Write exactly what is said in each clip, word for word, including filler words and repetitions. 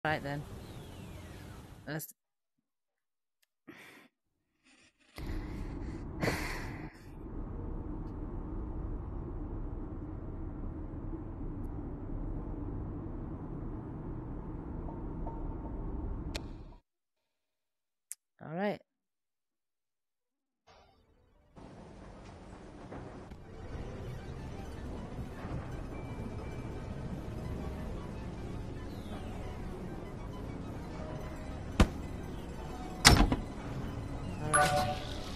Right then. Let's... All right. All right.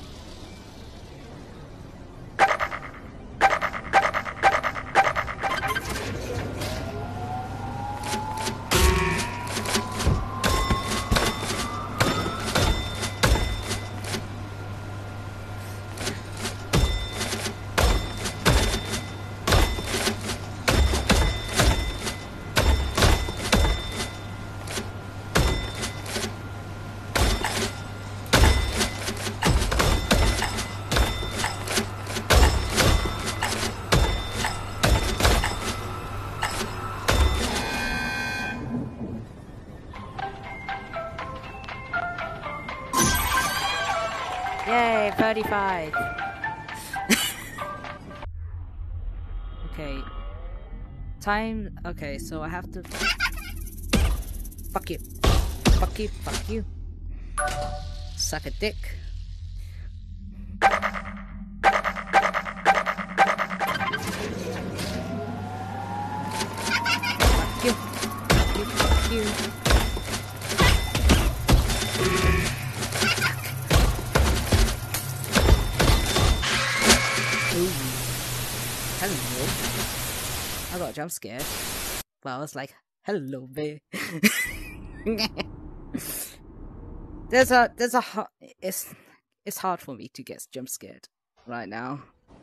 Yay, thirty-five. Okay. Time. Okay, so I have to. Fuck you. Fuck you. Fuck you. Suck a dick. Fuck you. Fuck you. Fuck you. Ooh. Hello. I got jump scared. Well, I was like, hello, babe. there's a, there's a, it's, it's hard for me to get jump scared right now.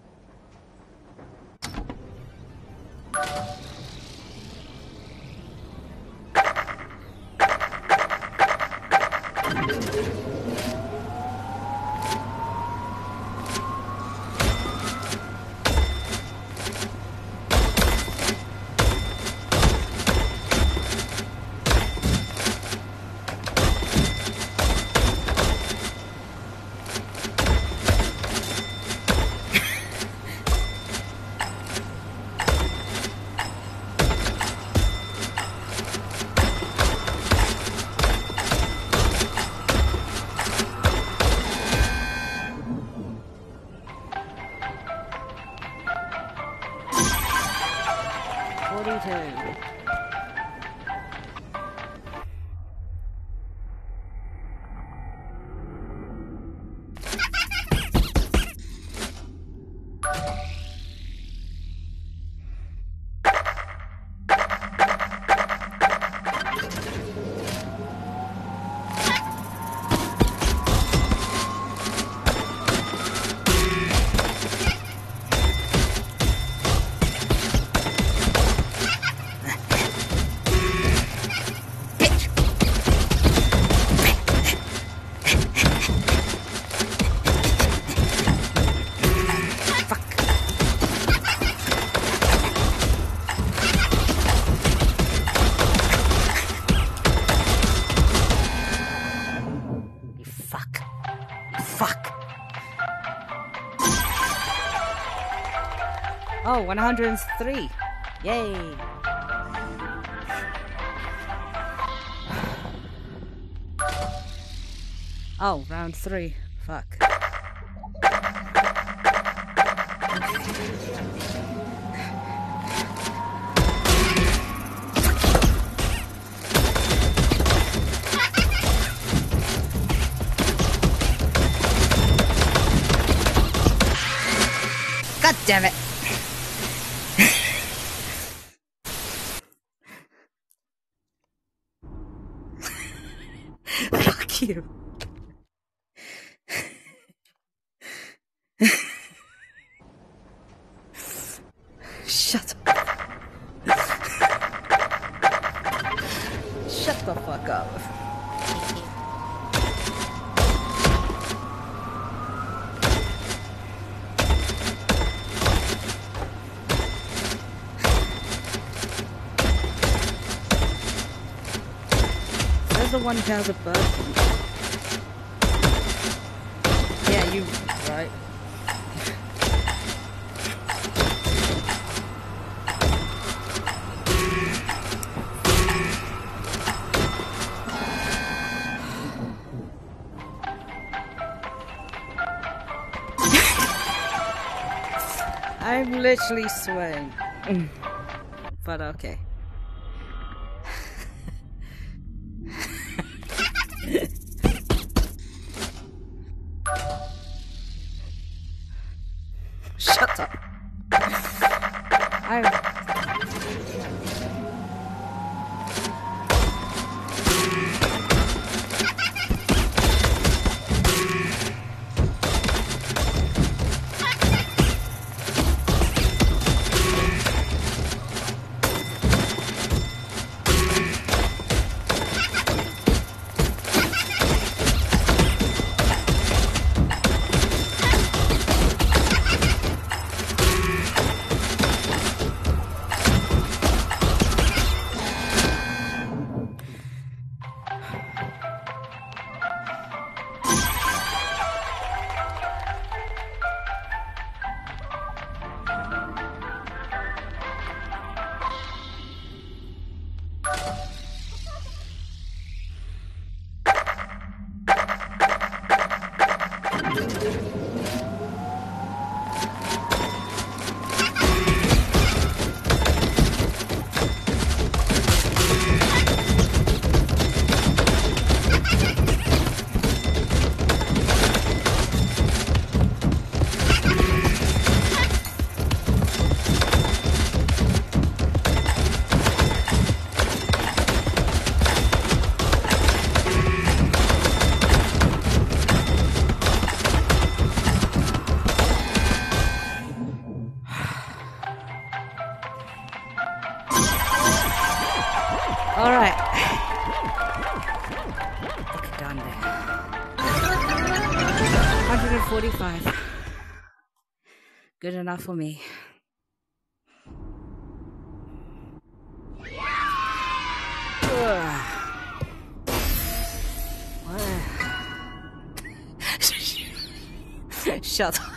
Oh, one hundred three. Yay. Oh, round three. Fuck. God damn it. Fuck you. Shut up. Shut the fuck up. the one who has a bird? Yeah, you, right? I'm literally sweating. But okay. Shut up. I'm... Alright. Look down there. one hundred forty-five. Good enough for me. Shut up.